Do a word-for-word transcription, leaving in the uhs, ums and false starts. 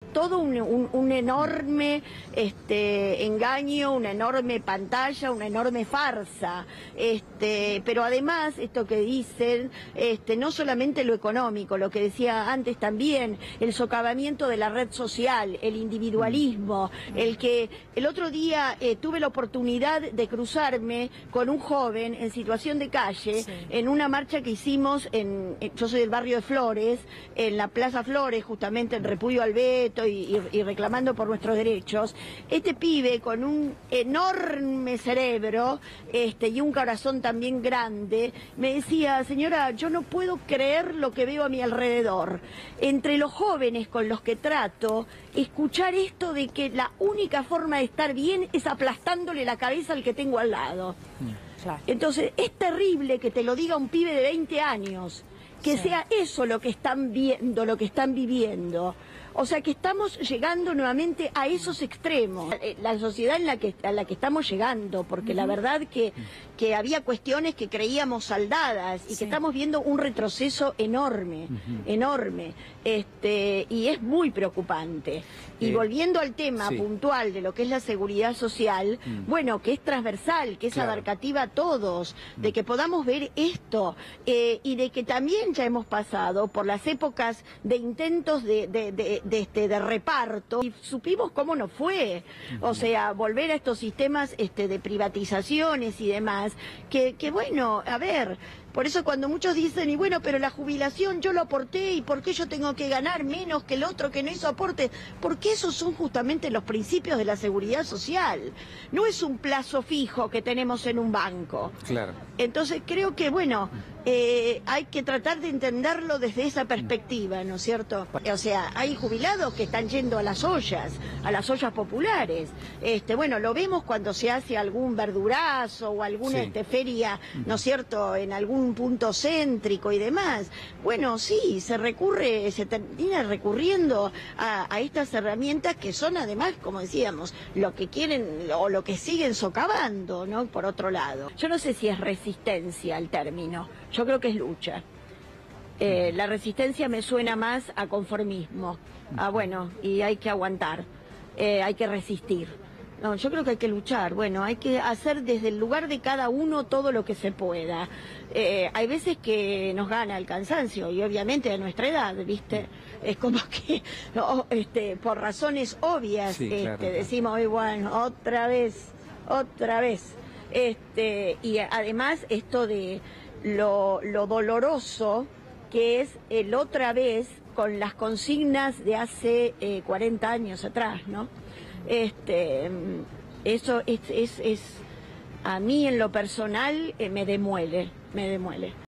todo un, un, un enorme este, engaño, una enorme pantalla, una enorme farsa. Este, pero además, esto que dicen, este, no solamente lo económico, lo que decía antes también, el socavamiento de la red social, el individualismo, el que el otro día eh, tuve la oportunidad de cruzarme con un joven en situación de calle, sí, en una marcha que hicimos, en, yo soy del barrio de Flores, en la Plaza Flores, justamente en repudio al veto y, y, y reclamando por nuestros derechos. Este pibe con un enorme cerebro este, y un corazón también grande, me decía, señora, yo no puedo creer lo que veo a mi alrededor. Entre los jóvenes con los que trato, escuchar esto de que la única forma de estar bien es aplastándole la cabeza al que tengo al lado. Claro. Entonces, es terrible que te lo diga un pibe de veinte años, que sí, sea eso lo que están viendo, lo que están viviendo. O sea, que estamos llegando nuevamente a esos extremos. La sociedad en la que, a la que estamos llegando, porque uh-huh, la verdad que, que había cuestiones que creíamos saldadas y sí, que estamos viendo un retroceso enorme, uh-huh, enorme, este, y es muy preocupante. Y eh, volviendo al tema sí, puntual de lo que es la seguridad social, uh-huh, bueno, que es transversal, que es claro, abarcativa a todos, uh-huh, de que podamos ver esto, eh, y de que también ya hemos pasado por las épocas de intentos de, de, de De, este, de reparto, y supimos cómo nos fue, o sea, volver a estos sistemas este, de privatizaciones y demás, que, que bueno, a ver, por eso cuando muchos dicen, y bueno, pero la jubilación yo lo aporté, ¿y por qué yo tengo que ganar menos que el otro que no hizo aporte? Porque esos son justamente los principios de la seguridad social, no es un plazo fijo que tenemos en un banco. Claro. Entonces creo que, bueno, eh, hay que tratar de entenderlo desde esa perspectiva, ¿no es cierto? O sea, hay jubilados que están yendo a las ollas, a las ollas populares. Este, bueno, lo vemos cuando se hace algún verdurazo o alguna sí, este, feria, ¿no es cierto?, en algún punto céntrico y demás. Bueno, sí, se recurre, se termina recurriendo a, a estas herramientas que son además, como decíamos, lo que quieren o lo que siguen socavando, ¿no?, por otro lado. Yo no sé si es resistencia el término, yo creo que es lucha. Eh, la resistencia me suena más a conformismo, a bueno, y hay que aguantar, eh, hay que resistir. No, yo creo que hay que luchar, bueno, hay que hacer desde el lugar de cada uno todo lo que se pueda. Eh, hay veces que nos gana el cansancio, y obviamente a nuestra edad, ¿viste? Es como que, no, este, por razones obvias, sí, este, claro, decimos, "Ay, bueno, otra vez, otra vez". Este, y además esto de lo, lo doloroso que es el otra vez con las consignas de hace eh, cuarenta años atrás, ¿no? Este, eso es, es, es a mí en lo personal eh, me demuele, me demuele.